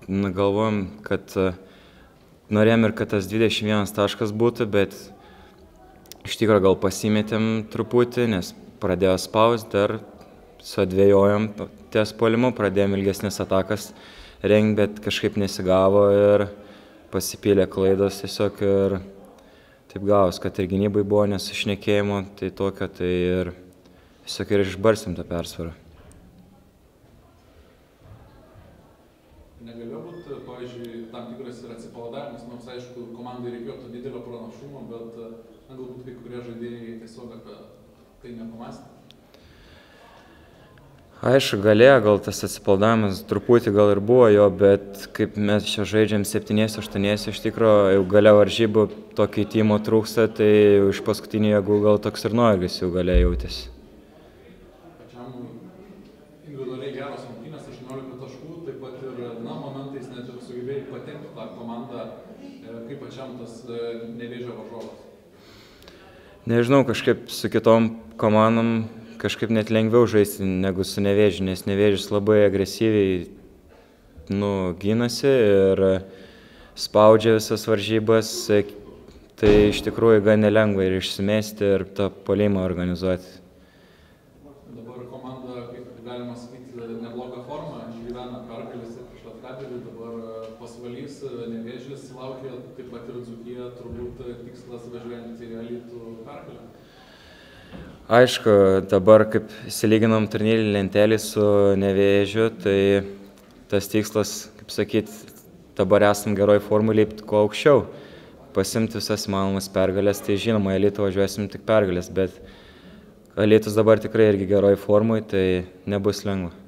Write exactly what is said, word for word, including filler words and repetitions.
galvojom, kad norėjom ir kad tas dvidešimt vienas taškas būtų, bet iš tikrųjų gal pasimetėm truputį, nes pradėjo spaust, dar suadvėjojom ties puolimu, pradėjom ilgesnės atakas rengt, bet kažkaip nesigavo ir pasipylė klaidos tiesiog ir taip gavos, kad ir gynybai buvo nesušnekėjimo, tai tokio, tai ir tiesiog ir išbarsim tą persvarą. Negalėjo būti, pavyzdžiui, tam tikras ir atsipalaidavimas, nors aišku, komandai reikėjo to didelio pranašumo, bet na, galbūt kai kurie žaidėjai tiesiog apie tai nepamąstė. Aišku, galėjo, gal tas atsipalaidavimas truputį gal ir buvo jo, bet kaip mes čia žaidžiam septyniese, aštuoniese, iš tikrųjų jau gale varžybų to keitimo trūksta, tai iš paskutinių jėgų gal toks ir nuovargis jau gale jautėsi. Pačiam individualiai geros rungtynės, aštuoniolika taškų, taip pat ir na, momentais net ir sugebėjai patempti tą komandą, kaip pačiam tas Nevėžio varžovas. Nežinau, kažkaip su kitom komandom kažkaip net lengviau žaisti negu su Nevėžiu, nes Nevėžis labai agresyviai nu, gynasi ir spaudžia visas varžybas, tai iš tikrųjų gan nelengva ir išsimesti ir tą puolimą organizuoti. Dabar komanda, kaip galima sakyti, neblogą formą, išgyvena pergalės ir prieš Lietkabelį, dabar Pasvalys, Nevėžis laukia, taip pat ir Dzūkija, turbūt tikslas važiuojant į Alytų pergalę. Aišku, dabar kaip įsilyginom turnyrinį lentelį su Nevėžiu, tai tas tikslas, kaip sakyt, dabar esam geroj formui lipti kuo aukščiau, pasimti visas įmanomas pergalės, tai žinoma, į Alytų važiuosim tik pergalės, bet Alytus dabar tikrai irgi geroj formui, tai nebus lengva.